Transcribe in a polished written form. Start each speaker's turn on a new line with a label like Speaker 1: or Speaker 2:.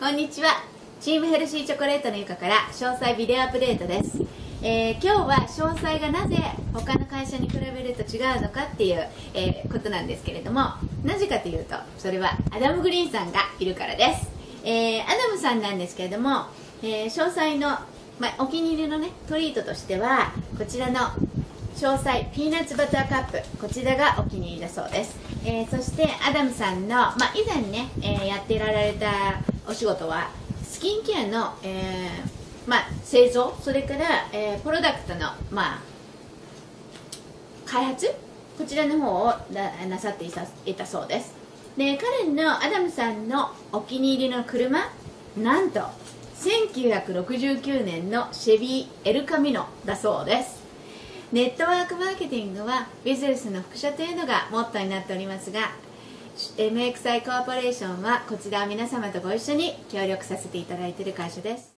Speaker 1: こんにちは。チームヘルシーチョコレートのゆかから詳細ビデオアップデートです。今日は詳細がなぜ他の会社に比べると違うのかっていう、ことなんですけれども、なぜかというとそれはアダム・グリーンさんがいるからです。アダムさんなんですけれども、詳細の、お気に入りのねトリートとしてはこちらの詳細ピーナッツバターカップ、こちらがお気に入りだそうです。そしてアダムさんの、以前ね、やってられたお仕事はスキンケアの、製造、それから、プロダクトの、開発、こちらの方をなさっていたそうです。で、彼のアダムさんのお気に入りの車、なんと1969年のシェビーエルカミノだそうです。ネットワークマーケティングはビジネスの副社というのがモットーになっておりますが、MXI コーポレーションはこちらを皆様とご一緒に協力させていただいている会社です。